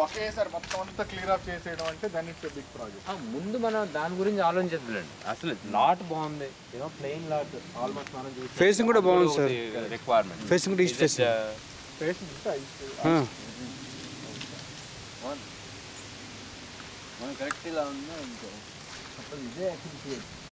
ఒకేసారి మొత్తం అంతా క్లియర్ ఆఫ్ చేసేయడం అంటే దాని ఇట్స్ బిగ్ ప్రాజెక్ట్. ముందు మనం దాని గురించి ఆలోచించద్దులేండి. అసలు లాట్ బాగుంది, ఏమో ప్లెయిన్ లాట్ ఆల్మోస్ట్ మనం చూసి ఫేసింగ్ కూడా బాగుంది సార్. రిక్వైర్మెంట్ ఫేసింగ్ కూడా ఈస్ట్ ఫేసింగ్. ఫేసింగ్ మనం కరెక్ట్ ఇలా ఉందా ఇంకో అప్పుడు ఇదే యాక్చువల్లీ